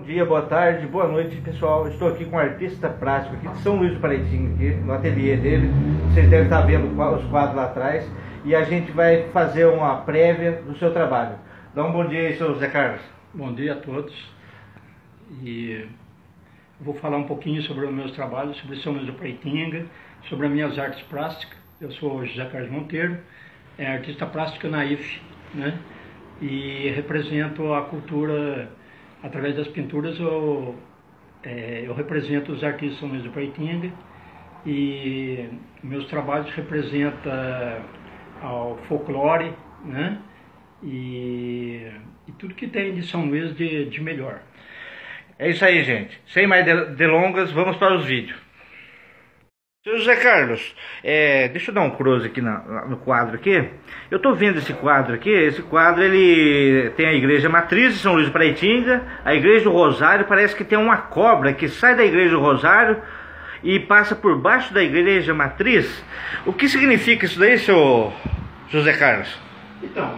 dia, boa tarde, boa noite, pessoal. Estou aqui com um artista plástico aqui de São Luís do Paraitinga, aqui no ateliê dele. Vocês devem estar vendo os quadros lá atrás. E a gente vai fazer uma prévia do seu trabalho. Dá um bom dia aí, seu Zé Carlos. Bom dia a todos. E vou falar um pouquinho sobre os meus trabalhos, sobre São Luís do Paraitinga, sobre as minhas artes plásticas. Eu sou José Carlos Monteiro, artista plástico na IFE, né? E represento a cultura através das pinturas. Eu represento os artistas de São Luís do Paraitinga e meus trabalhos representam ao folclore, né? E tudo que tem de São Luís de melhor. É isso aí, gente. Sem mais delongas, vamos para os vídeos. Seu José Carlos, deixa eu dar um close aqui no quadro aqui. Eu tô vendo esse quadro aqui. Esse quadro ele tem a igreja matriz de São Luís do Paraitinga, a igreja do Rosário. Parece que tem uma cobra que sai da igreja do Rosário e passa por baixo da igreja matriz. O que significa isso daí, seu José Carlos? Então,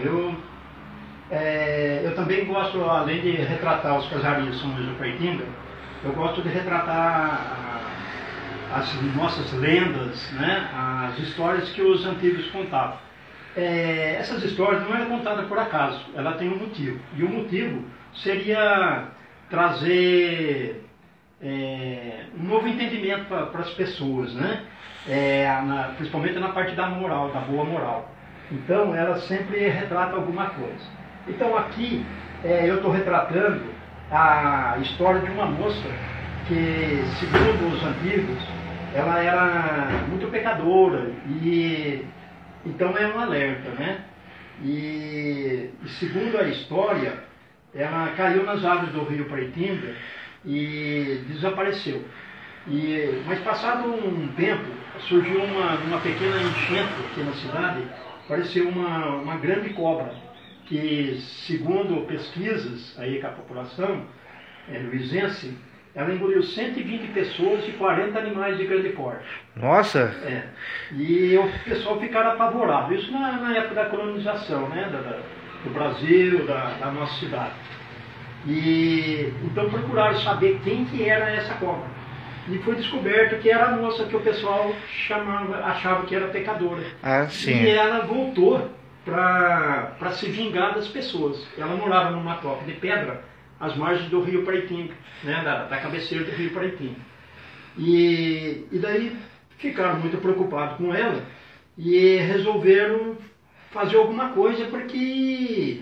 eu também gosto, além de retratar os casarios de São Luís do Paraitinga, eu gosto de retratar as nossas lendas, né? As histórias que os antigos contavam. Essas histórias não eram contadas por acaso, ela tem um motivo. E o motivo seria trazer um novo entendimento para as pessoas, né? Principalmente na parte da moral, da boa moral. Então ela sempre retrata alguma coisa. Então aqui eu estou retratando a história de uma moça que, segundo os antigos, ela era muito pecadora, e então é um alerta, né? E segundo a história, ela caiu nas águas do rio Paraitinga e desapareceu. Mas passado um tempo, surgiu uma pequena enchente aqui na cidade, apareceu uma grande cobra, que segundo pesquisas aí com a população luizense, ela engoliu 120 pessoas e 40 animais de grande porte. Nossa! E o pessoal ficaram apavorado. Isso na época da colonização, né? Do Brasil, da nossa cidade. E então procuraram saber quem que era essa cobra. E foi descoberto que era a moça que o pessoal achava que era pecadora. Ah, sim. E ela voltou para se vingar das pessoas. Ela morava numa toca de pedra às margens do rio Paraitinga, né, da cabeceira do rio Paraitinga. E daí ficaram muito preocupados com ela e resolveram fazer alguma coisa para que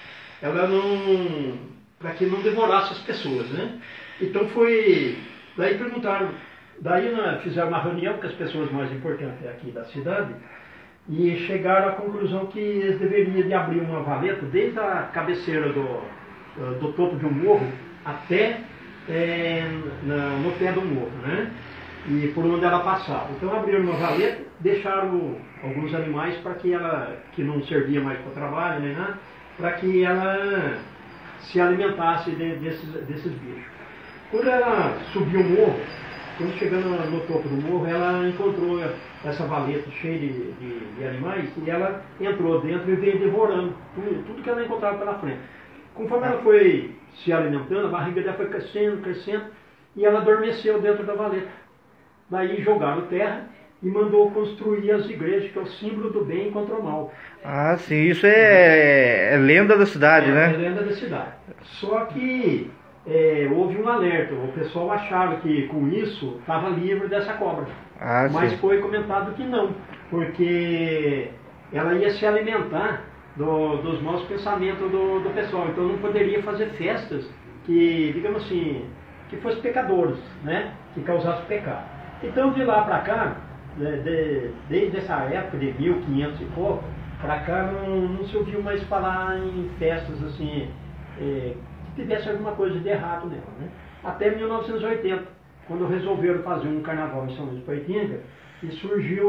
que não devorasse as pessoas, né? Então daí perguntaram, fizeram uma reunião com as pessoas mais importantes aqui da cidade e chegaram à conclusão que eles deveriam de abrir uma valeta desde a cabeceira do topo de um morro até no pé do morro, né? E por onde ela passava. Então abriram uma valeta, deixaram alguns animais para que não servia mais para o trabalho nem nada, para que ela se alimentasse desses bichos. Quando ela subiu o morro, quando chegando no topo do morro, ela encontrou essa valeta cheia de animais e ela entrou dentro e veio devorando tudo que ela encontrava pela frente. Conforme ela foi se alimentando, a barriga dela foi crescendo, crescendo, e ela adormeceu dentro da valeta. Daí jogaram terra e mandou construir as igrejas, que é o símbolo do bem contra o mal. Ah, sim, isso é lenda da cidade, né? É lenda da cidade. Só que houve um alerta, o pessoal achava que com isso estava livre dessa cobra. Ah, mas sim. Foi comentado que não, porque ela ia se alimentar dos maus pensamentos do pessoal. Então não poderia fazer festas que, digamos assim, que fossem pecadoras, né? Que causassem pecado. Então de lá para cá, desde essa época de 1500 e pouco, para cá não se ouviu mais falar em festas assim, que tivesse alguma coisa de errado nela, né? Até 1980, quando resolveram fazer um carnaval em São Luís do Paraitinga, e surgiu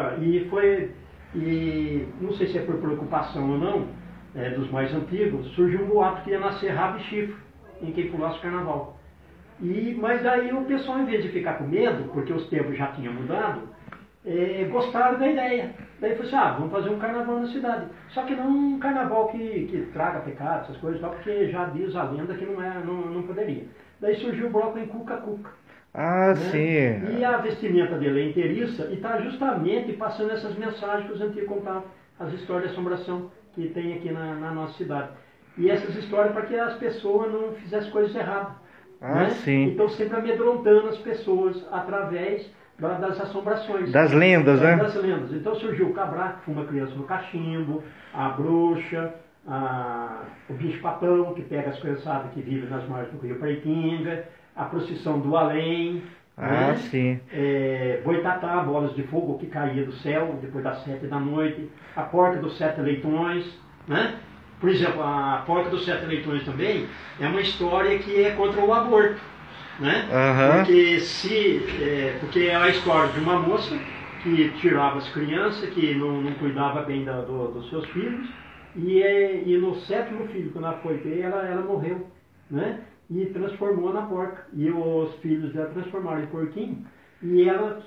e não sei se é por preocupação ou não, dos mais antigos, surgiu um boato que ia nascer rabo e chifre em quem pulasse o carnaval. Mas daí o pessoal, em vez de ficar com medo, porque os tempos já tinham mudado, gostaram da ideia. Daí falou assim, vamos fazer um carnaval na cidade. Só que não um carnaval que traga pecado, essas coisas, porque já diz a lenda que não poderia. Daí surgiu o bloco em Cuca-Cuca. Ah, né? sim. E a vestimenta dele é inteiriça e está justamente passando essas mensagens que os antigos contavam, as histórias de assombração que tem aqui na nossa cidade. E essas histórias para que as pessoas não fizessem coisas erradas. Ah, né? sim. Então sempre amedrontando as pessoas através das assombrações. Das lendas, né? Das lendas. Então surgiu o cabraco, que fuma criança no cachimbo, a bruxa, o bicho-papão, que pega as criançadas que vivem nas margens do rio Preitinga, a procissão do além, Ah, né? sim. Boitatá, bolas de fogo que caía do céu depois das 7 da noite, a porta dos 7 leitões, né? Por exemplo, a porta dos 7 leitões também é uma história que é contra o aborto, né? Aham. Porque é a história de uma moça que tirava as crianças, que não cuidava bem dos seus filhos, e no 7º filho, quando ela foi ter, ela morreu, né? E transformou na porca. E os filhos dela transformaram em porquinho. E ela,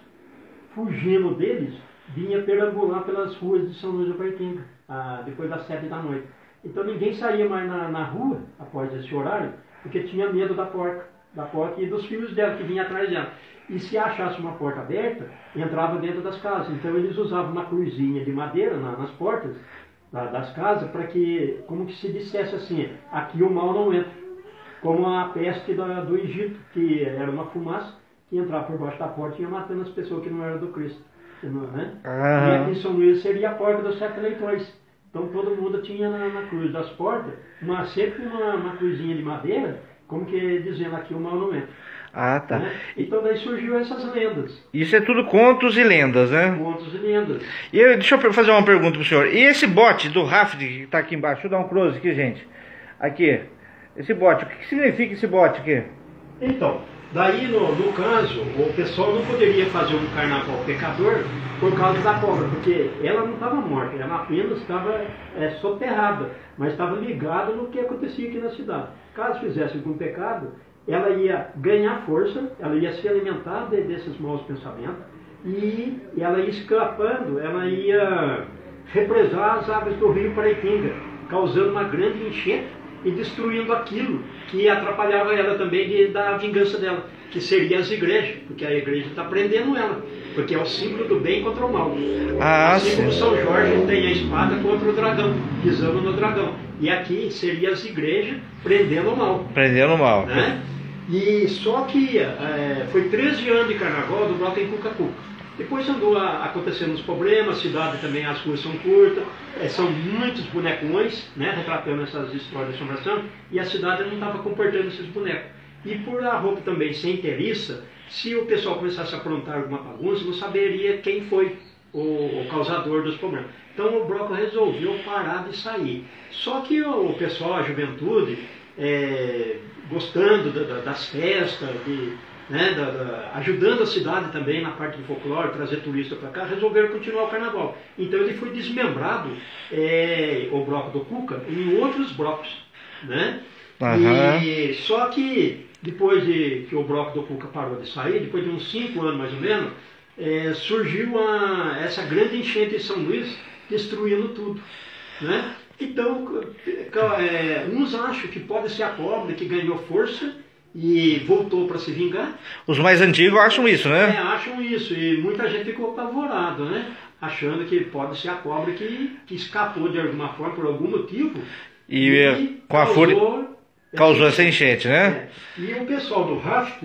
fugindo deles, vinha perambular pelas ruas de São Luís do Preitinga, depois das 7 da noite. Então ninguém saía mais na rua, após esse horário, porque tinha medo da porca e dos filhos dela, que vinham atrás dela. E se achasse uma porta aberta, entrava dentro das casas. Então eles usavam uma cruzinha de madeira nas portas das casas, para que, como que se dissesse assim, aqui o mal não entra. Como a peste do Egito, que era uma fumaça que entrava por baixo da porta e ia matando as pessoas que não eram do Cristo. Né? E aqui em São Luís seria a porta dos 7 leitões. Então todo mundo tinha na cruz das portas, sempre uma cruzinha de madeira, como que dizendo aqui o mal não entra. Ah, tá. Né? Então daí surgiu essas lendas. Isso é tudo contos e lendas, né? Contos e lendas. Deixa eu fazer uma pergunta pro senhor. E esse bote do raft que está aqui embaixo? Deixa eu dar um close aqui, gente. Aqui. Esse bote, o que significa esse bote aqui? Então, daí no caso, o pessoal não poderia fazer um carnaval pecador por causa da cobra, porque ela não estava morta, ela apenas estava soterrada, mas estava ligada no que acontecia aqui na cidade. Caso fizesse algum pecado, ela ia ganhar força, ela ia se alimentar desses maus pensamentos, e ela ia escapando, ela ia represar as águas do rio Preitinga, causando uma grande enchente, e destruindo aquilo que atrapalhava ela também da vingança dela, que seria as igrejas, porque a igreja está prendendo ela, porque é o símbolo do bem contra o mal. Assim como São Jorge tem a espada contra o dragão, pisando no dragão. E aqui seria as igrejas prendendo o mal. Prendendo o mal. Né? E só que foi 13 anos de carnaval do bloco em Cuca-Cuca. Depois andou acontecendo os problemas, a cidade também, as ruas são curtas, são muitos bonecões, né, retratando essas histórias de assombração, e a cidade não estava comportando esses bonecos. E por a roupa também ser inteiriça, se o pessoal começasse a aprontar alguma bagunça, não saberia quem foi o causador dos problemas. Então o bloco resolveu parar de sair. Só que o pessoal, a juventude, gostando das festas, ajudando a cidade também na parte do folclore, trazer turista para cá, resolveram continuar o carnaval. Então ele foi desmembrado, o bloco do Cuca, em outros blocos. Né? Uhum. E só que depois que o bloco do Cuca parou de sair, depois de uns 5 anos mais ou menos, surgiu essa grande enchente em São Luís, destruindo tudo. Né? Então, uns acham que pode ser a cobra que ganhou força e voltou para se vingar. Os mais antigos acham isso, né? Acham isso, e muita gente ficou apavorada, né? Achando que pode ser a cobra que escapou de alguma forma, por algum motivo, e com a fúria causou essa enchente, né? E o pessoal do raft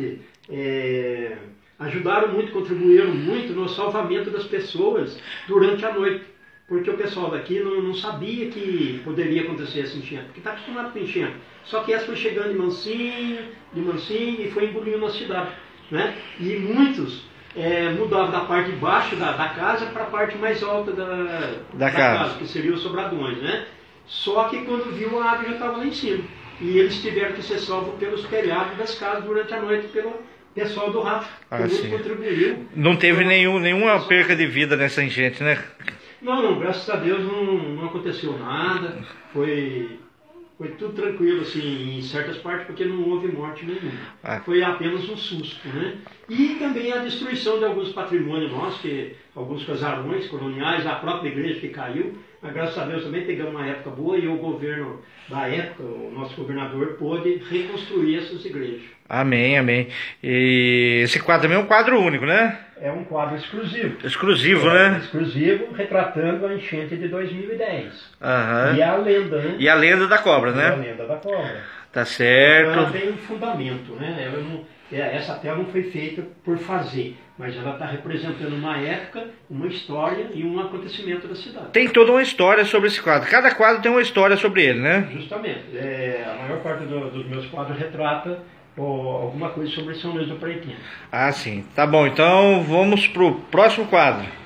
ajudaram muito, contribuíram muito no salvamento das pessoas durante a noite. Porque o pessoal daqui não sabia que poderia acontecer essa enchente, porque está acostumado com enchente. Só que essa foi chegando de mansinho, e foi engolindo a cidade. Né? E muitos mudavam da parte de baixo da casa para a parte mais alta da casa, que seria os sobradões. Né? Só que quando viu, a água já estava lá em cima. E eles tiveram que ser salvos pelos telhados das casas durante a noite, pelo pessoal do raft, que muito contribuiu. Não teve nenhuma perca de vida nessa enchente, né? Não, graças a Deus não aconteceu nada, foi tudo tranquilo, assim, em certas partes, porque não houve morte nenhuma. Foi apenas um susto, né? E também a destruição de alguns patrimônios nossos, alguns casarões coloniais, a própria igreja que caiu, Mas graças a Deus também pegamos uma época boa e o governo da época, o nosso governador, pôde reconstruir essas igrejas. Amém, amém. E esse quadro também é um quadro único, né? É um quadro exclusivo. Exclusivo, né? Exclusivo, retratando a enchente de 2010. Aham. E a lenda, né? E a lenda da cobra, A né? lenda da cobra. Tá certo. Ela tem um fundamento, né? Ela não, essa tela não foi feita por fazer, mas ela está representando uma época, uma história e um acontecimento da cidade. Tem toda uma história sobre esse quadro. Cada quadro tem uma história sobre ele, né? Justamente. A maior parte dos meus quadros retrata alguma coisa sobre São Luís do Paraitinga. Ah, sim. Tá bom, então vamos pro próximo quadro.